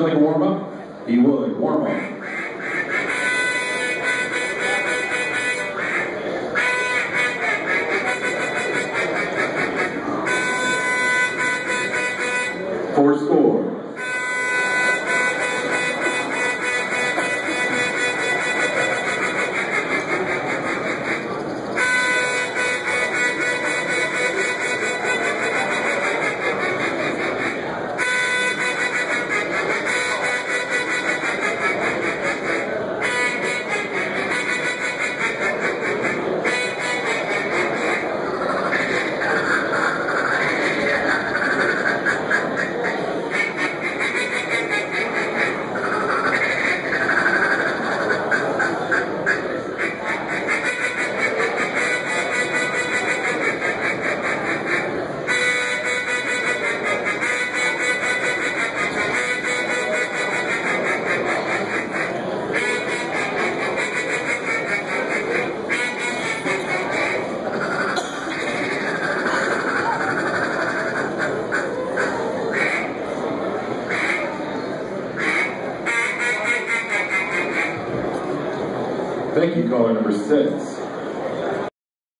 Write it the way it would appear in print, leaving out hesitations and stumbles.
you like a warm-up? He would. Warm up. For score. Thank you, caller number 6.